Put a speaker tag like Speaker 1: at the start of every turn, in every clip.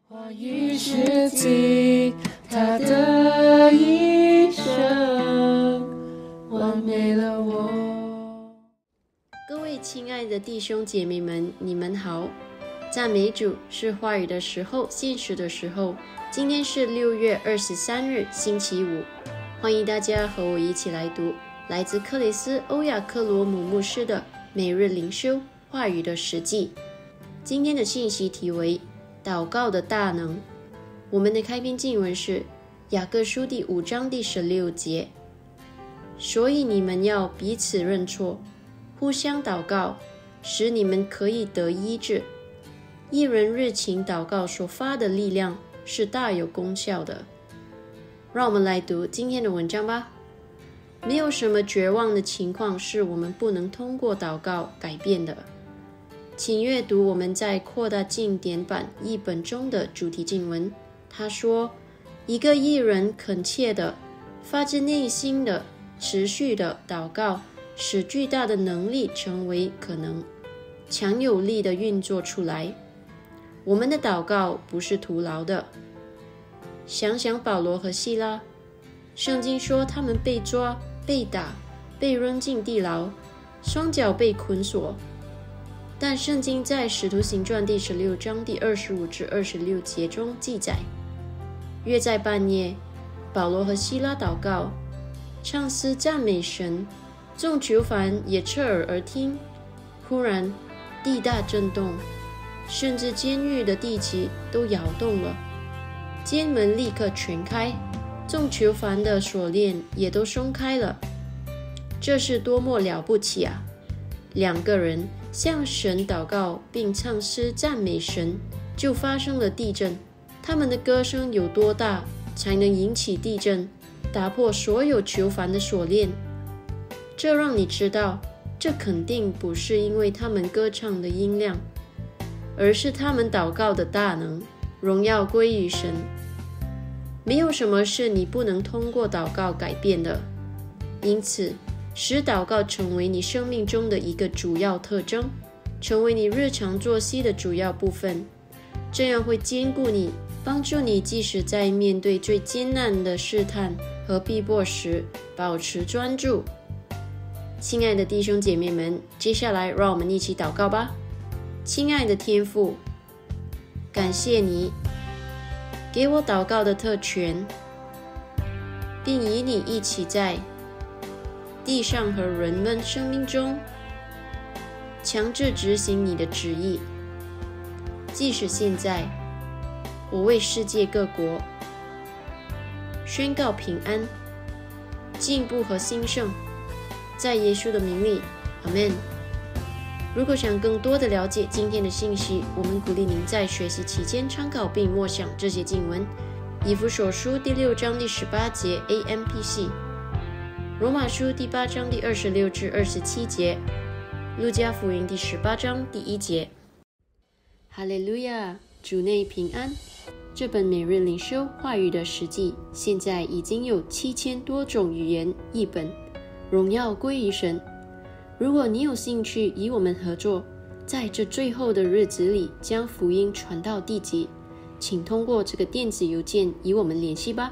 Speaker 1: 话语是尽他的一生，完美了我。
Speaker 2: 各位亲爱的弟兄姐妹们，你们好！赞美主，是话语的时候，现实的时候。今天是6月23日，星期五。欢迎大家和我一起来读来自克里斯·欧亚克罗姆牧师的每日灵修话语的实际。今天的信息题为祷告的大能。我们的开篇经文是雅各书第5章第16节。所以你们要彼此认错，互相祷告，使你们可以得医治。一人热情祷告所发的力量是大有功效的。让我们来读今天的文章吧。没有什么绝望的情况是我们不能通过祷告改变的。请阅读我们在扩大经典版译本中的主题经文。他说，一个义人恳切的、发自内心的、持续的祷告，使巨大的能力成为可能，强有力的运作出来。我们的祷告不是徒劳的。想想保罗和希拉，圣经说他们被抓、被打、被扔进地牢，双脚被捆锁。但圣经在使徒行传第16章第25至26节中记载，约在半夜，保罗和希拉祷告，唱诗赞美神，众囚犯也侧耳而听。忽然地大震动，甚至监狱的地基都摇动了，监门立刻全开，众囚犯的锁链也都松开了。这是多么了不起啊！两个人向神祷告并唱诗赞美神，就发生了地震。他们的歌声有多大，才能引起地震，打破所有囚犯的锁链？这让你知道，这肯定不是因为他们歌唱的音量，而是他们祷告的大能。荣耀归于神。没有什么是你不能通过祷告改变的，因此使祷告成为你生命中的一个主要特征，成为你日常作息的主要部分。这样会兼顾你，帮助你即使在面对最艰难的试探和逼迫时保持专注。亲爱的弟兄姐妹们，接下来让我们一起祷告吧。亲爱的天父，感谢你给我祷告的特权，并与你一起在地上和人们生命中强制执行你的旨意。即使现在我为世界各国宣告平安、进步和兴盛，在耶稣的名里，阿们。如果想更多的了解今天的信息，我们鼓励您在学习期间参考并默想这些经文。以弗所书第6章第18节 AMPC， 罗马书第8章第26至27节，路加福音第18章第1节。哈利路亚，主内平安。这本每日灵修话语的实际现在已经有7000多种语言译本，荣耀归于神。如果你有兴趣与我们合作，在这最后的日子里将福音传到地极，请通过这个电子邮件与我们联系吧，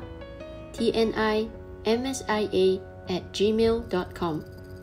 Speaker 2: tnimsia@gmail.com。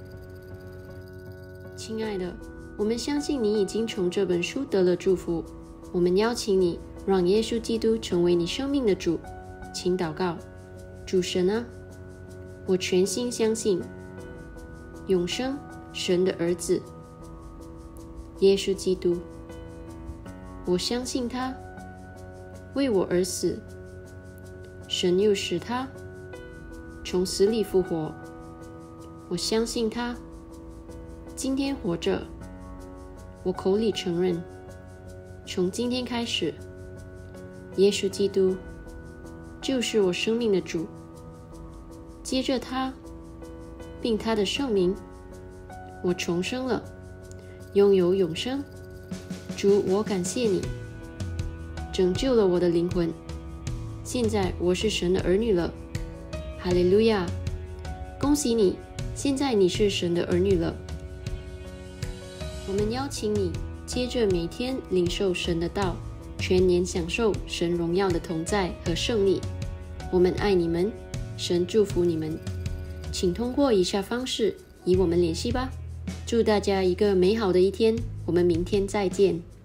Speaker 2: 亲爱的，我们相信你已经从这本书得了祝福。我们邀请你让耶稣基督成为你生命的主。请祷告，主神啊，我全心相信永生神的儿子耶稣基督，我相信他为我而死，神又使他从死里复活。我相信他今天活着，我口里承认，从今天开始，耶稣基督就是我生命的主。接着他并他的圣名，我重生了，拥有永生。主，我感谢你拯救了我的灵魂，现在我是神的儿女了。哈利路亚！恭喜你，现在你是神的儿女了。我们邀请你接着每天领受神的道， 全年享受神荣耀的同在和胜利。我们爱你们，神祝福你们。请通过以下方式与我们联系吧。祝大家一个美好的一天，我们明天再见。